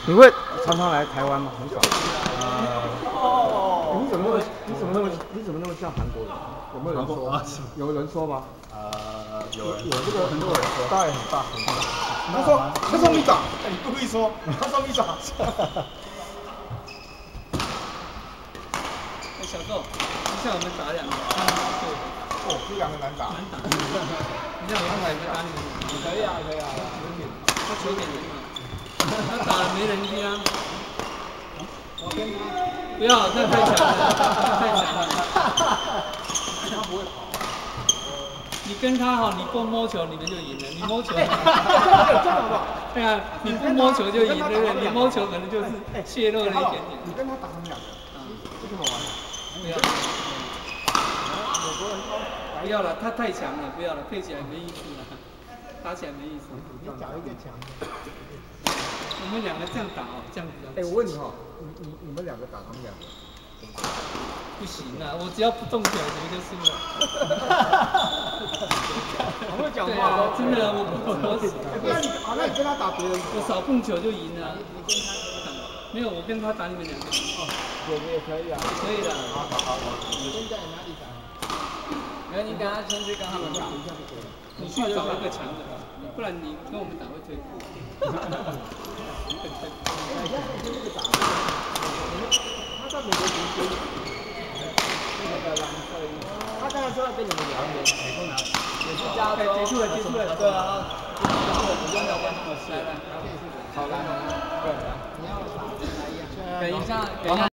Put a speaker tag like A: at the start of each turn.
A: 你会常常来台湾吗？很少。你怎么那么像韩国人？有没有人说？有人说吗？有这个很多人说，大很大很大。他说米长，你故意说，他说米长。
B: 小豆，你像我们打两个，
A: 哦，这两个难打。
B: 难打。你像我刚才没打你们。
A: 可以啊，可以啊。
B: 他球点人嘛，他打了没人听啊。不要，那太强了，太强了。
A: 他不会跑。
B: 你跟他哈，你不摸球你们就赢了，你摸球。
A: 真的好不好？
B: 对啊，你不摸球就赢，对不对？你摸球可能就是泄露了一点点。
A: 你跟他打他们两个，这么玩？
B: 不要。不要了，他太强了，不要了，配起来没意思了，打起来没意思。
A: 你找一个强的。
B: 我们两个这样打哦，这样比较。
A: 哎，我问你哈，你们两个打他们两个，
B: 不行啊，我只要不动起来，你们就输了。
A: 好会讲话，
B: 真的，我
A: 那你跟他打别人，
B: 我少碰球就赢了。你跟他打，没有，我跟他打你们两个。哦，
A: 也可以啊，
B: 可以的。
A: 好。你现在哪里打？
B: 没有，你等下先去跟他们打。你去找一个强的，不然你跟我们打会退步。
A: 他在美国读书，那个蓝色衣，他刚才说要跟你们聊天，也是加州，结束了，对啊，不用聊关那么事，好来，对，你要打哪一样？等一下。